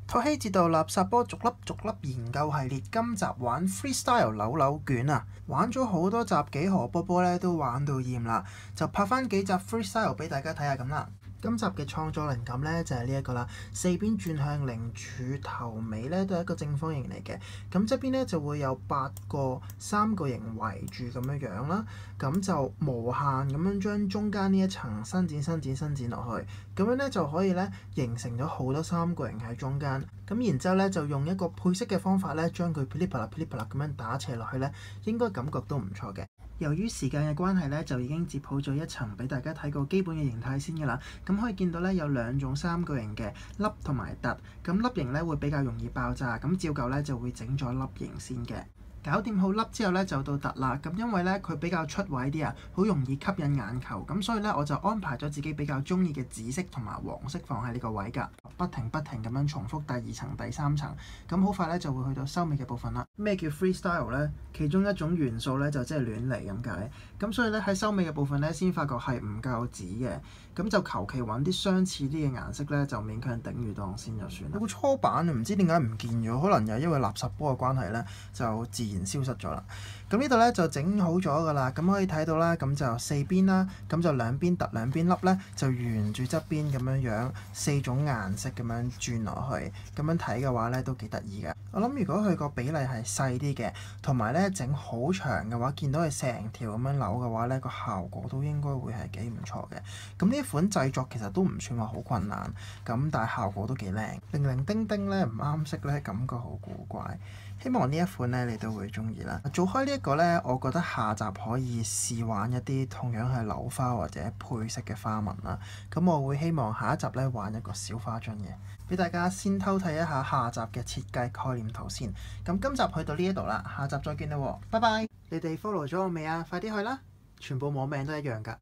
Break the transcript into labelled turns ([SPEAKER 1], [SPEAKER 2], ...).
[SPEAKER 1] 托希哲道垃圾波逐粒研究系列，今集玩 freestyle 扭扭卷啊！玩咗好多集幾何波波咧，都玩到厭啦，就拍翻幾集 freestyle 俾大家睇下咁啦。今集嘅創作靈感咧就係呢一個啦，四邊轉向零柱頭尾咧都係一個正方形嚟嘅，咁側邊咧就會有8個三角形圍住咁樣啦，咁就無限咁樣將中間呢一層伸展落去，咁樣咧就可以咧形成咗好多三角形喺中間，咁然之後咧就用一個配色嘅方法咧將佢噼哩啪啦咁樣打斜落去咧，應該感覺都唔錯嘅。由於時間嘅關係咧，就已經接好咗一層俾大家睇個基本嘅形態先㗎啦。咁可以見到咧有兩種三角形嘅粒同埋凸，咁粒形咧會比較容易爆炸，咁照舊咧就會整咗粒形先嘅。搞掂好粒之後咧就到凸啦，咁因為咧佢比較出位啲啊，好容易吸引眼球，咁所以咧我就安排咗自己比較中意嘅紫色同埋黃色放喺呢個位㗎，不停咁樣重複第2層、第3層，咁好快咧就會去到收尾嘅部分啦。咩叫 freestyle 咧？其中一種元素咧就即係亂嚟咁解，咁所以咧喺收尾嘅部分咧先發覺係唔夠紫嘅，咁就求其揾啲相似啲嘅顏色咧就勉強頂住檔先就算。有個初版唔知點解唔見咗，可能又因為垃圾波嘅關係咧就自然消失咗啦。咁呢度咧就整好咗㗎啦，咁可以睇到啦，咁就四邊啦，咁就兩邊凸兩邊凹咧，就沿住側邊咁樣4種顏色咁樣轉落去，咁樣睇嘅話咧都幾得意嘅。我諗如果佢個比例係細啲嘅，同埋咧整好長嘅話，見到佢成條咁樣扭嘅話咧，個效果都應該會係幾唔錯嘅。咁呢一款製作其實都唔算話好困難，咁但係效果都幾靚，零丁丁咧唔啱色咧，感覺好古怪。希望呢一款咧你都會中意啦。做開呢一個咧，我覺得下集可以試玩一啲同樣係扭花或者配色嘅花紋啦。咁我會希望下一集咧玩一個小花樽嘅，俾大家先偷睇一下下集嘅設計概念圖先。咁今集去到呢一度啦，下集再見啦喎，拜拜！你哋 follow 咗我未啊？快啲去啦，全部網名都一樣㗎。